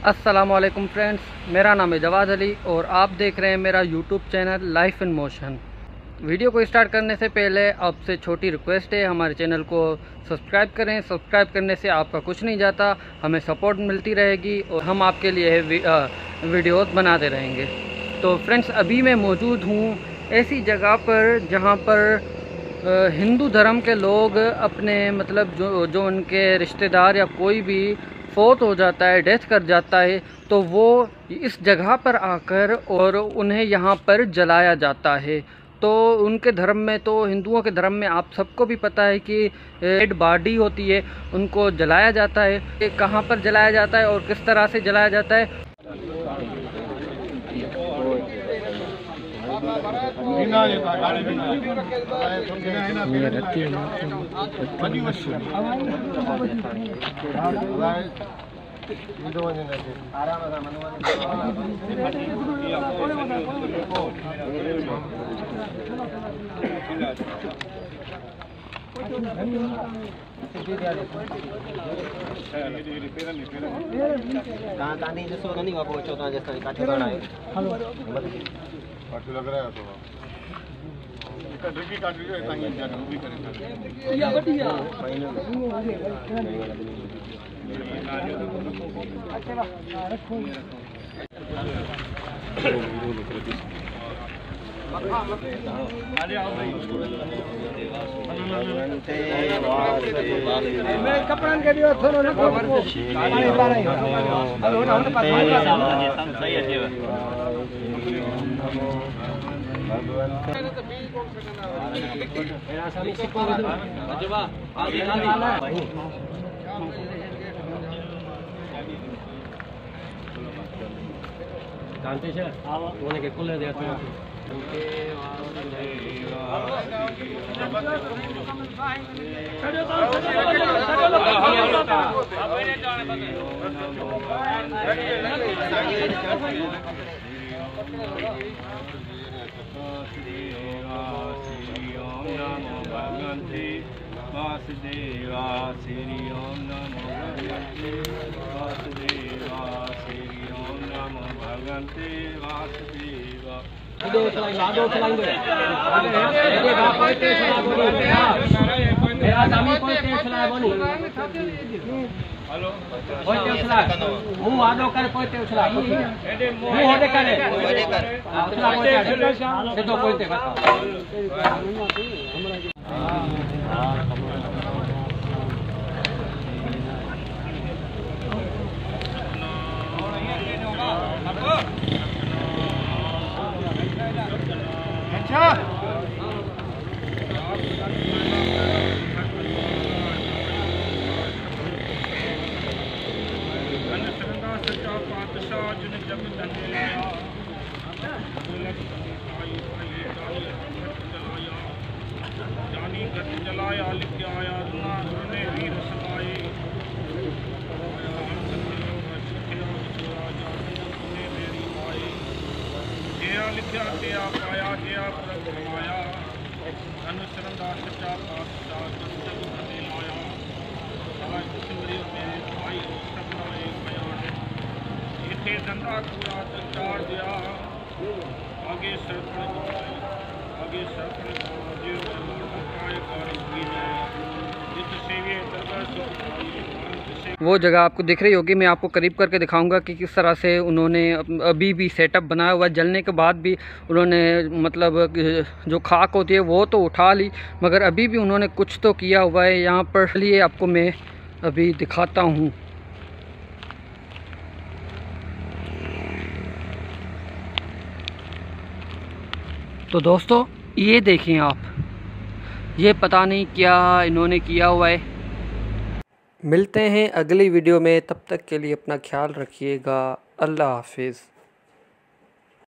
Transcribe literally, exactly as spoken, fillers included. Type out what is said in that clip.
अस्सलामुअलैकुम फ्रेंड्स, मेरा नाम है जवाद अली और आप देख रहे हैं मेरा YouTube channel life in motion. Video को स्टार्ट करने से पहले आपसे छोटी रिक्वेस्ट है, हमारे चैनल को सब्सक्राइब करें। सब्सक्राइब करने से आपका कुछ नहीं जाता, हमें सपोर्ट मिलती रहेगी और हम आपके लिए वीडियोस बनाते रहेंगे। तो फ्रेंड्स, अभी मैं मौजूद हूँ ऐसी जगह पर जहाँ पर हिंदू धर्म के लोग अपने मतलब जो जो उनके रिश्तेदार या कोई भी फोत हो जाता है, डेथ कर जाता है, तो वो इस जगह पर आकर और उन्हें यहाँ पर जलाया जाता है। तो उनके धर्म में, तो हिंदुओं के धर्म में आप सबको भी पता है कि डेड बॉडी होती है, उनको जलाया जाता है। कहाँ पर जलाया जाता है और किस तरह से जलाया जाता है, काठी लग रहा है तो ड्रिकी काठी है ताकि क्या वो भी करें या बढ़िया रखो मैं कपड़न के दियो थोरो न पानी पानी हेलो ना पास सही है के कुल वासुदेवा श्री ओम नमो वासुदेवा श्री ओम नमो भगवते वासुदेवा दो चलाएंगे दो चलाएंगे ये बाप कोई चला बोलो मेरा सामी कोई चला बोलो हेलो कोई चला हूं आदो कर कोई चला हूं होदे करे होदे कर चला कोई दो कोई ते जलाया लिख आया ने वीर समाए जया लिखा गया पाया गया प्रगमाया अनुसरण का सच्चा पातशाह जब ने लाया आज सिमरी में आई सबनाए बयान इथे धंधा पूरा चार दिया आगे सरपण आगे सरपण वो जगह आपको दिख रही होगी। मैं आपको करीब करके दिखाऊंगा कि किस तरह से उन्होंने अभी भी सेटअप बनाया हुआ। जलने के बाद भी उन्होंने मतलब जो खाक होती है वो तो उठा ली, मगर अभी भी उन्होंने कुछ तो किया हुआ है यहाँ पर। लिए आपको मैं अभी दिखाता हूँ। तो दोस्तों, ये देखें आप, ये पता नहीं क्या इन्होंने किया हुआ है। मिलते हैं अगली वीडियो में, तब तक के लिए अपना ख्याल रखिएगा। अल्लाह हाफिज़।